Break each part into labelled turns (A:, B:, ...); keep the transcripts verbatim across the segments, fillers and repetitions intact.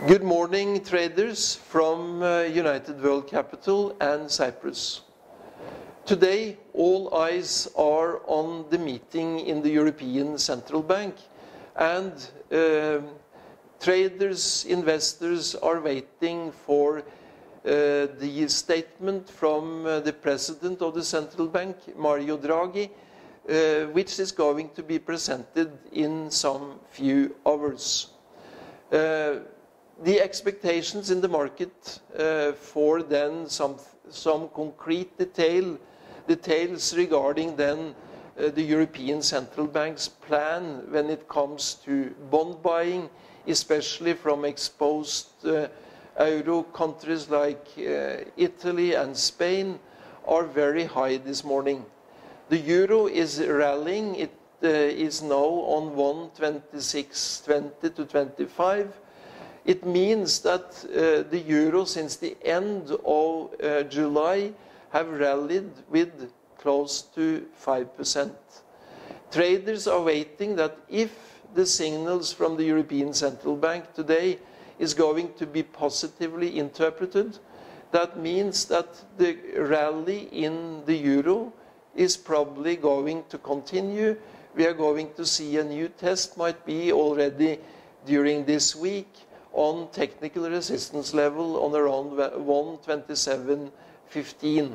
A: Good morning, traders from uh, United World Capital and Cyprus. Today, all eyes are on the meeting in the European Central Bank, and uh, traders, investors are waiting for uh, the statement from uh, the President of the Central Bank, Mario Draghi, uh, which is going to be presented in some few hours. Uh, The expectations in the market uh, for then some, some concrete detail, details regarding then uh, the European Central Bank's plan when it comes to bond buying, especially from exposed uh, euro countries like uh, Italy and Spain, are very high this morning. The euro is rallying. It uh, is now on one twenty-six twenty to twenty-five. It means that uh, the euro since the end of uh, July have rallied with close to five percent. Traders are waiting that if the signals from the European Central Bank today is going to be positively interpreted, that means that the rally in the euro is probably going to continue. We are going to see a new test, might be already during this week, on technical resistance level on around one twenty-seven fifteen.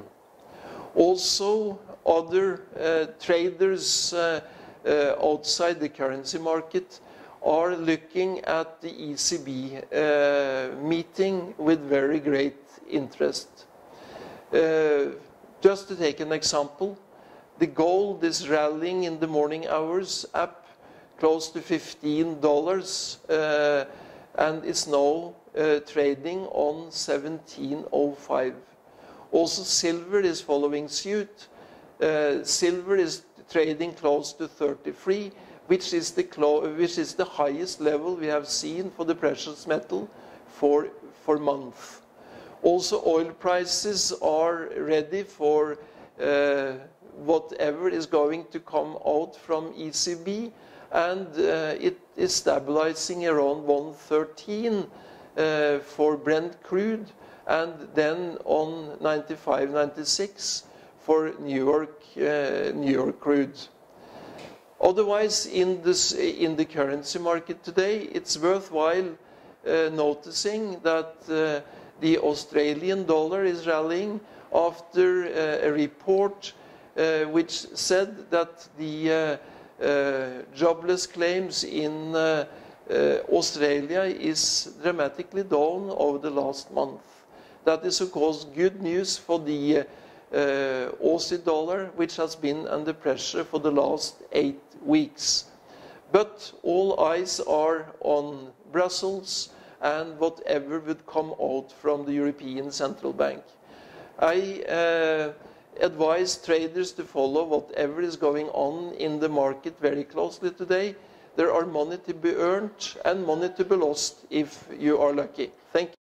A: Also, other uh, traders uh, uh, outside the currency market are looking at the E C B uh, meeting with very great interest. Uh, just to take an example, the gold is rallying in the morning hours up close to fifteen dollars. Uh, and it's now uh, trading on seventeen oh five. Also, silver is following suit. Uh, silver is trading close to thirty-three, which is the which is the highest level we have seen for the precious metal for for months. Also, oil prices are ready for uh, whatever is going to come out from E C B. And uh, it is stabilizing around one thirteen uh, for Brent crude, and then on ninety-five ninety-six for New York uh, New York crude. Otherwise, in this in the currency market today, it's worthwhile uh, noticing that uh, the Australian dollar is rallying after uh, a report uh, which said that the uh, Uh, jobless claims in uh, uh, Australia is dramatically down over the last month. That is, of course, good news for the uh, Aussie dollar, which has been under pressure for the last eight weeks. But all eyes are on Brussels and whatever would come out from the European Central Bank. I uh, advise traders to follow whatever is going on in the market very closely today. There are money to be earned and money to be lost if you are lucky. Thank you.